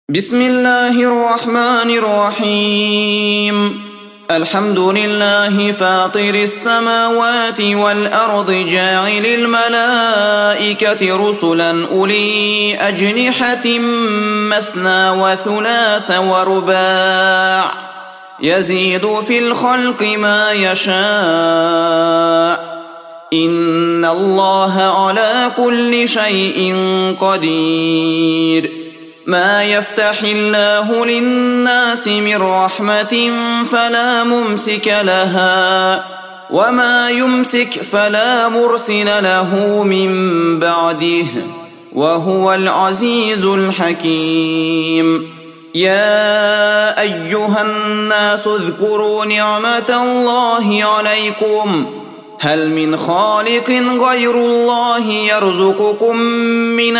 بسم الله الرحمن الرحيم. الحمد لله فاطر السماوات والأرض جاعل الملائكة رسلا أولي أجنحة مثنى وثلاث ورباع يزيد في الخلق ما يشاء إن الله على كل شيء قدير. ما يفتح الله للناس من رحمة فلا ممسك لها وما يمسك فلا مرسل له من بعده وهو العزيز الحكيم. يا أيها الناس اذكروا نعمة الله عليكم هل من خالق غير الله يرزقكم من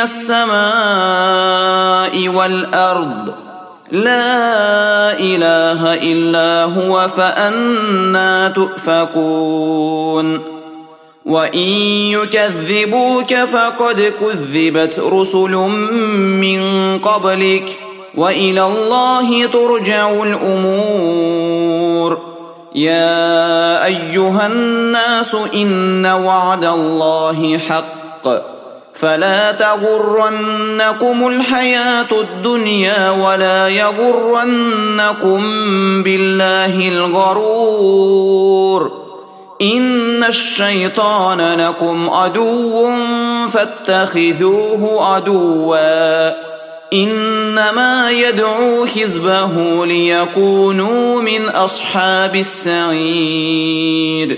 السماء والأرض لا إله إلا هو فأنى تؤفكون. وإن يكذبوك فقد كذبت رسل من قبلك وإلى الله ترجع الأمور. يا أيها الناس إن وعد الله حق فلا تغرنكم الحياة الدنيا ولا يغرنكم بالله الغرور. إن الشيطان لكم عدو فاتخذوه عدوا إنما يدعو حزبه ليكونوا من أصحاب السعير.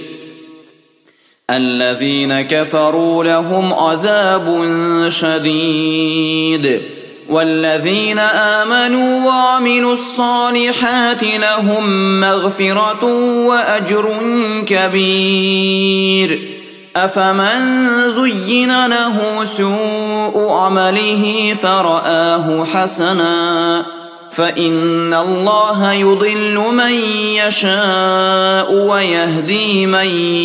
الذين كفروا لهم عذاب شديد والذين آمنوا وعملوا الصالحات لهم مغفرة وأجر كبير. أفمن زين له سوء عمله فرآه حسنا فإن الله يضل من يشاء ويهدي من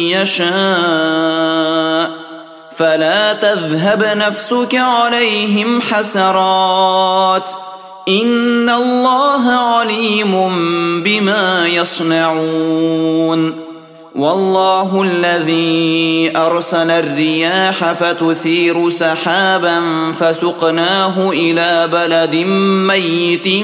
يشاء فلا تذهب نفسك عليهم حسرات إن الله عليم بما يصنعون. والله الذي أرسل الرياح فتثير سحابا فسقناه إلى بلد ميت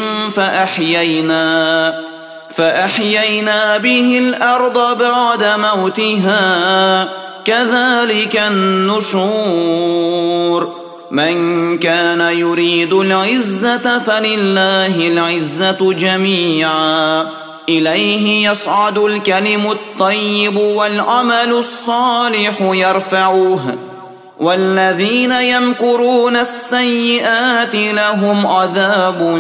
فأحيينا به الأرض بعد موتها كذلك النشور. من كان يريد العزة فلله العزة جميعا إليه يصعد الكلم الطيب والعمل الصالح يرفعه والذين يمكرون السيئات لهم عذاب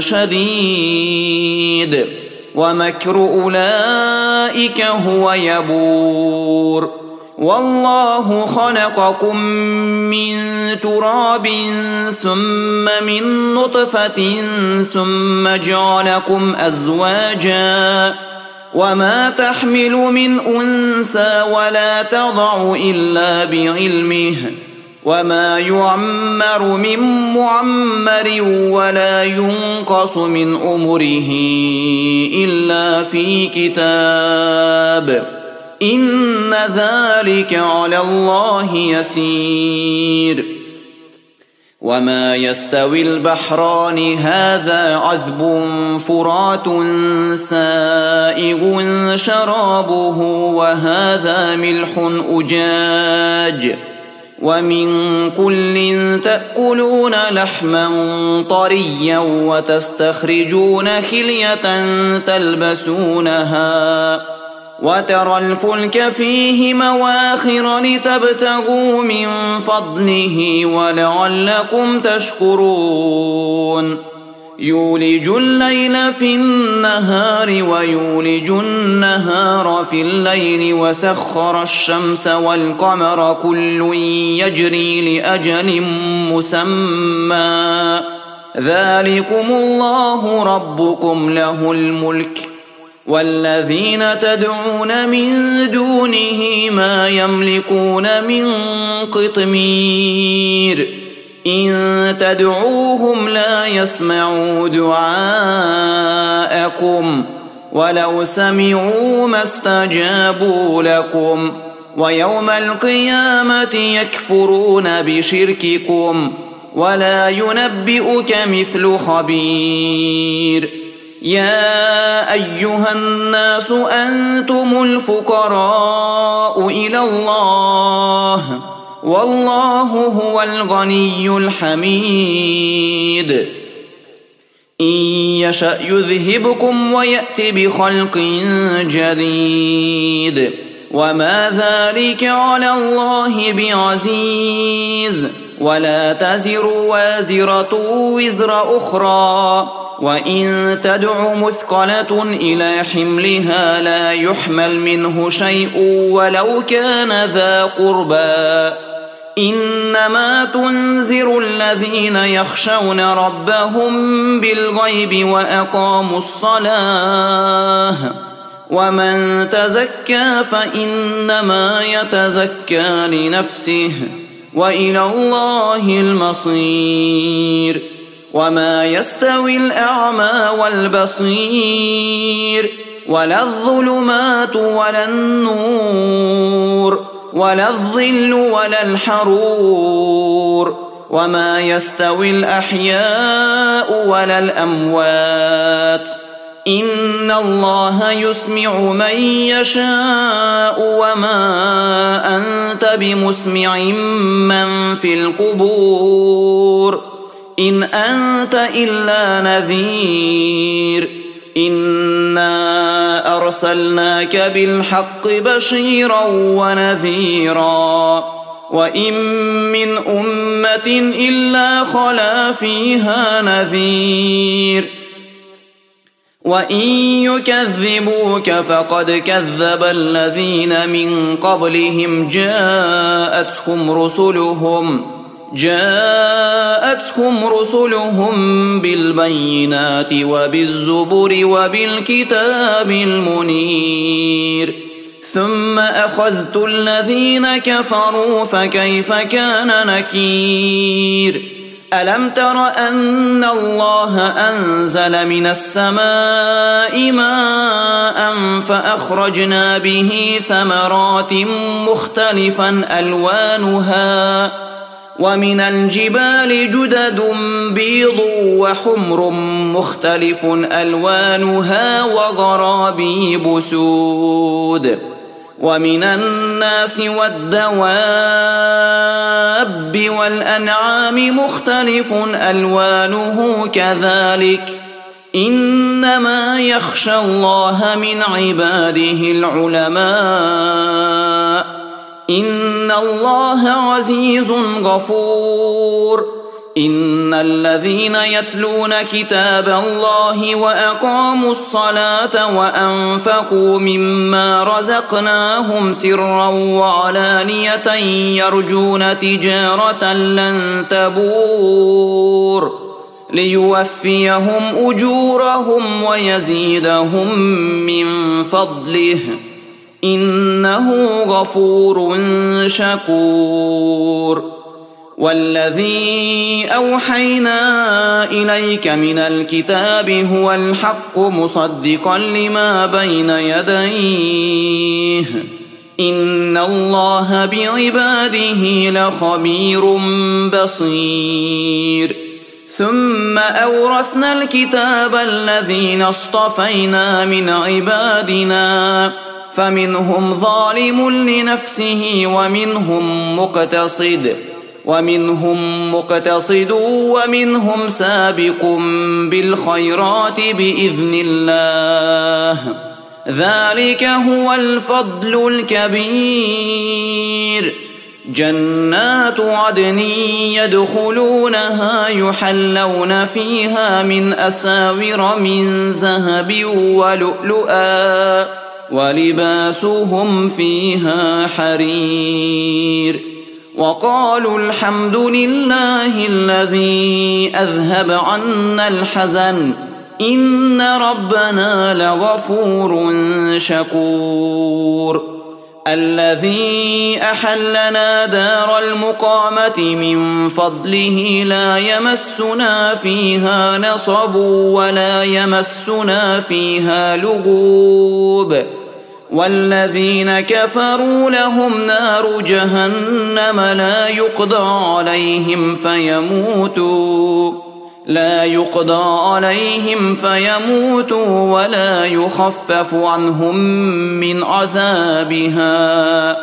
شديد ومكر أولئك هو يبور. والله خلقكم من تراب ثم من نطفة ثم جعلكم أزواجا وما تحمل من أنثى ولا تضع إلا بعلمه وما يعمر من معمر ولا ينقص من عمره إلا في كتاب إن ذلك على الله يسير. وما يستوي البحران هذا عذب فرات سائغ شرابه وهذا ملح أجاج ومن كل تأكلون لحما طريا وتستخرجون خلية تلبسونها وترى الفلك فيه مواخر لتبتغوا من فضله ولعلكم تشكرون. يولج الليل في النهار ويولج النهار في الليل وسخر الشمس والقمر كل يجري لأجل مسمى ذلكم الله ربكم له الملك والذين تدعون من دونه ما يملكون من قطمير إن تدعوهم لا يسمعوا دعاءكم ولو سمعوا ما استجابوا لكم ويوم القيامة يكفرون بشرككم ولا ينبئك مثل خبير. يا أيها الناس أنتم الفقراء إلى الله والله هو الغني الحميد. إن يشأ يذهبكم ويأت بخلق جديد وما ذلك على الله بعزيز. ولا تزر وازرة وزر أخرى وإن تدع مثقلة إلى حملها لا يحمل منه شيء ولو كان ذا قربى. إنما تنذر الذين يخشون ربهم بالغيب وأقاموا الصلاة ومن تزكى فإنما يتزكى لنفسه وإلى الله المصير. وما يستوي الأعمى والبصير ولا الظلمات ولا النور ولا الظل ولا الحرور وما يستوي الأحياء ولا الأموات. إن الله يسمع من يشاء وما أنت بمسمع من في القبور إن أنت إلا نذير. إنا أرسلناك بالحق بشيرا ونذيرا وإن من أمة إلا خلا فيها نذير وإن يكذبوك فقد كذب الذين من قبلهم جاءتهم رسلهم بالبينات وبالزبر وبالكتاب المنير ثم أخذت الذين كفروا فكيف كان نكير. ألم تر أن الله أنزل من السماء ماء فأخرجنا به ثمرات مختلفا ألوانها ومن الجبال جدد بيض وحمر مختلف ألوانها وغرابيب سود ومن الناس والدواب والأنعام مختلف ألوانه كذلك إنما يخشى الله من عباده العلماء إن الله عزيز غفور. إن الذين يتلون كتاب الله وأقاموا الصلاة وأنفقوا مما رزقناهم سرا وعلانية يرجون تجارة لن تبور ليوفيهم أجورهم ويزيدهم من فضله إنه غفور شكور. والذي أوحينا إليك من الكتاب هو الحق مصدقا لما بين يديه إن الله بعباده لخبير بصير. ثم أورثنا الكتاب الذين اصطفينا من عبادنا فمنهم ظالم لنفسه ومنهم مقتصد ومنهم سابق بالخيرات بإذن الله ذلك هو الفضل الكبير. جنات عدن يدخلونها يحلون فيها من أساور من ذهب ولؤلؤا ولباسهم فيها حرير. وقالوا الحمد لله الذي أذهب عنا الحزن إن ربنا لغفور شكور. الذي أحلنا دار المقامة من فضله لا يمسنا فيها نصب ولا يمسنا فيها لغوب والذين كفروا لهم نار جهنم لا يقضى عليهم فيموتوا ولا يخفف عنهم من عذابها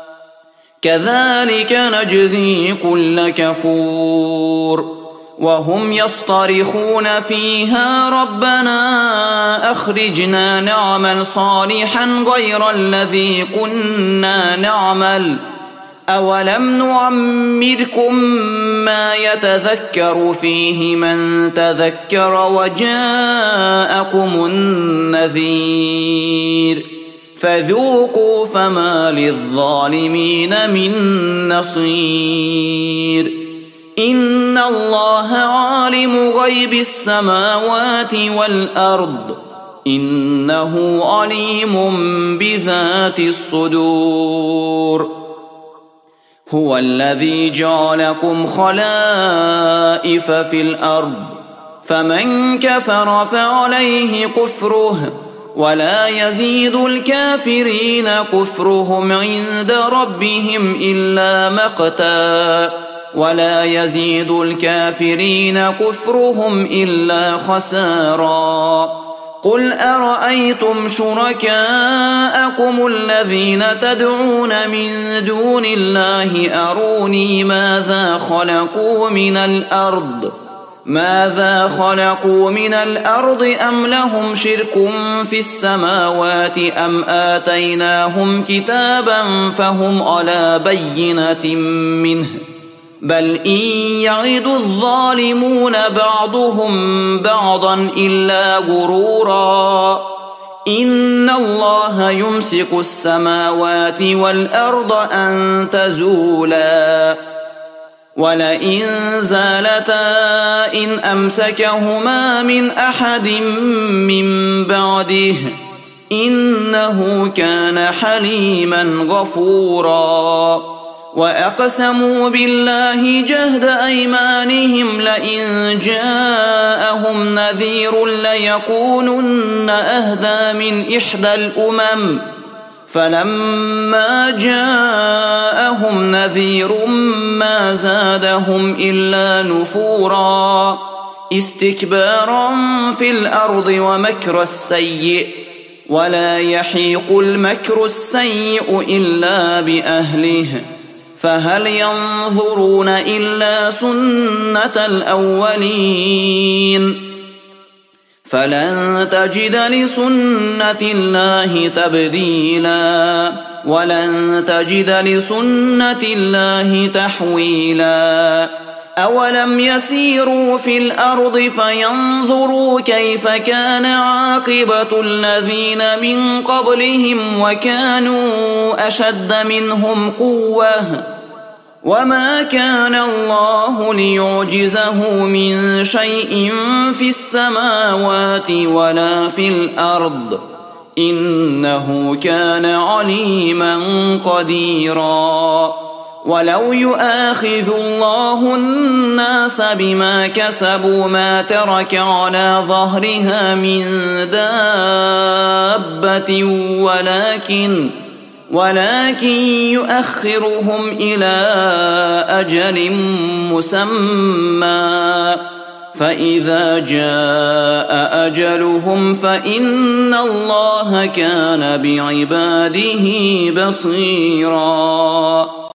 كذلك نجزي كل كفور وهم يصطرخون فيها ربنا أخرجنا نعمل صالحا غير الذي كنا نعمل أولم نعمركم ما يتذكر فيه من تذكر وجاءكم النذير فذوقوا فما للظالمين من نصير إن الله عالم غيب السماوات والأرض إنه عليم بذات الصدور هو الذي جعلكم خلائف في الأرض فمن كفر فعليه كفره ولا يزيد الكافرين كفرهم عند ربهم إلا مقتا ولا يزيد الكافرين كفرهم إلا خسارا قل أرأيتم شركاءكم الذين تدعون من دون الله أروني ماذا خلقوا من الأرض أم لهم شرك في السماوات أم آتيناهم كتابا فهم على بينة منه بل إن يعد الظالمون بعضهم بعضا إلا غرورا إن الله يمسك السماوات والأرض أن تزولا ولئن زالتا إن أمسكهما من أحد من بعده إنه كان حليما غفورا وأقسموا بالله جهد أيمانهم لئن جاءهم نذير ليكونن أهدى من إحدى الأمم فلما جاءهم نذير ما زادهم إلا نفورا استكبارا في الأرض ومكر السيء ولا يحيق المكر السيء إلا بأهله فهل ينظرون إلا سنة الأولين فلن تجد لسنة الله تبديلا ولن تجد لسنة الله تحويلا أولم يسيروا في الأرض فينظروا كيف كان عاقبة الذين من قبلهم وكانوا أشد منهم قوة وما كان الله ليعجزه من شيء في السماوات ولا في الأرض إنه كان عليما قديرا ولو يؤاخذ الله الناس بما كسبوا ما ترك على ظهرها من دابة ولكن يؤخرهم إلى أجل مسمى فإذا جاء أجلهم فإن الله كان بعباده بصيرا